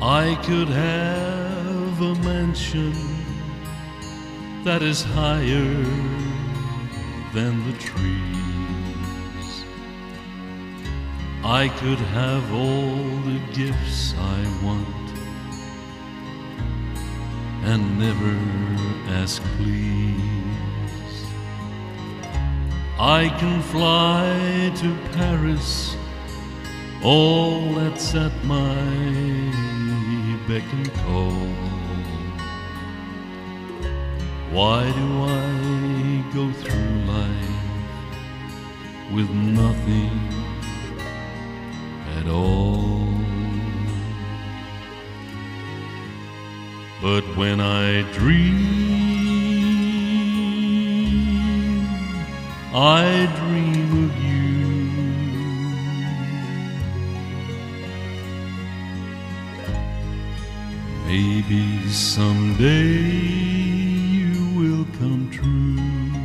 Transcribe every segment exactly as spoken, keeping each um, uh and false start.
I could have a mansion that is higher than the trees. I could have all the gifts I want and never ask please. I can fly to Paris, all that's at my beck and call. Why do I go through life with nothing at all? But when I dream, I dream of you. Maybe someday you will come true.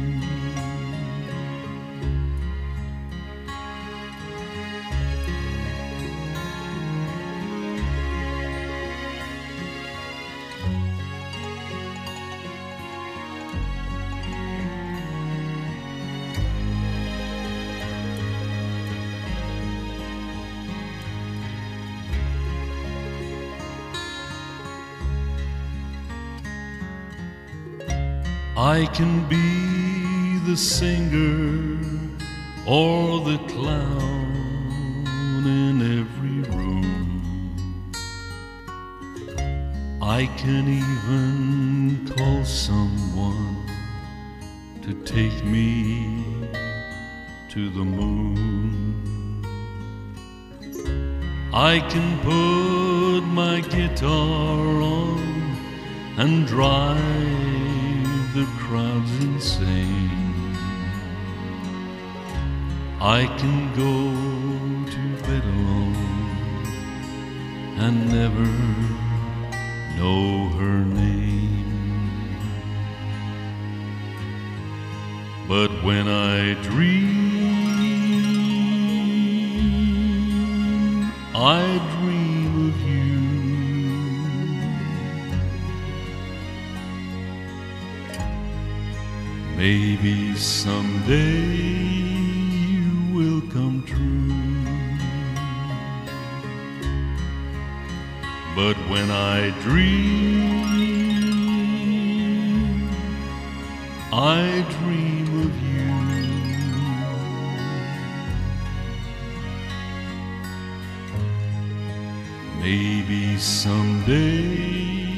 I can be the singer or the clown in every room. I can even call someone to take me to the moon. I can put my guitar on and drive the crowd's insane. I can go to bed alone and never know her name. But when I dream, I dream of you. Maybe someday you will come true. But when I dream, I dream of you. Maybe someday